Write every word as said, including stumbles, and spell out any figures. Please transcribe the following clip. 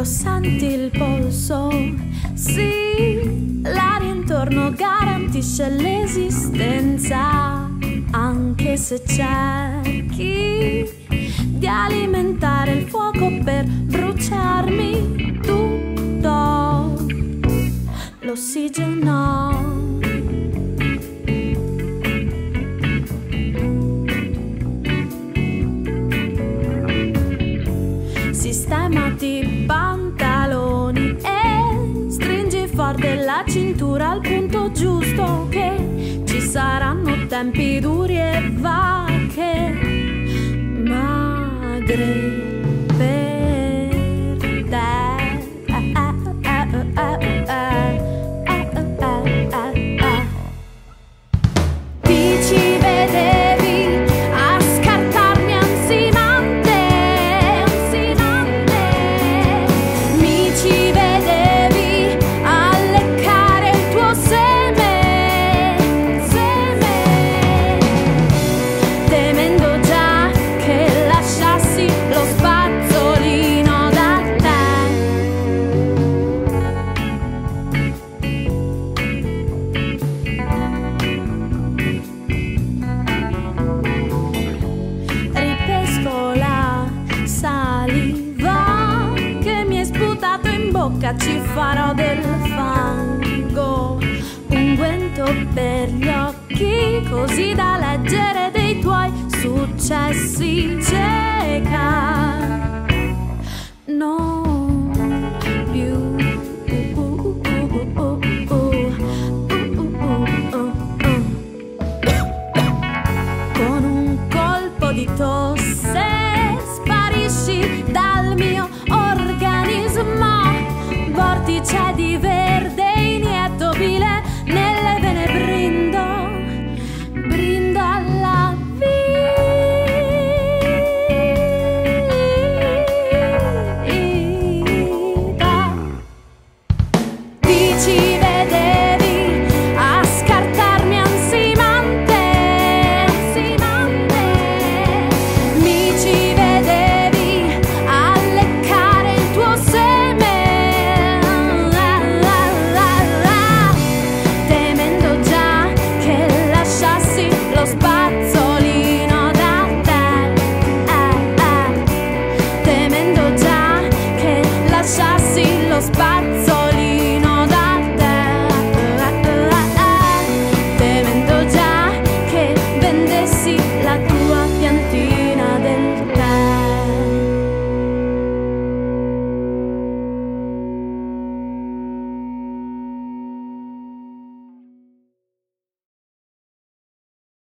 lo senti il polso? Sì, l'aria intorno garantisce l'esistenza, anche se cerchi di alimentare il fuoco per bruciarmi tutto l'ossigeno. Sistemati i pantaloni e stringi forte la cintura al punto giusto, che ci saranno tempi duri e vacche magre per te. Ti ci vedevi a scartarmi ansimante, ansimante. Mi ci vedevi a leccare il tuo seme, seme, temendo già che lasciassi lo spazzolino da te. Ripesco la saliva che mi è sputato in bocca, ci farò del fango, unguento per gli occhi, così da leggere dei tuoi successi. Cieca non più. Con un colpo di tosse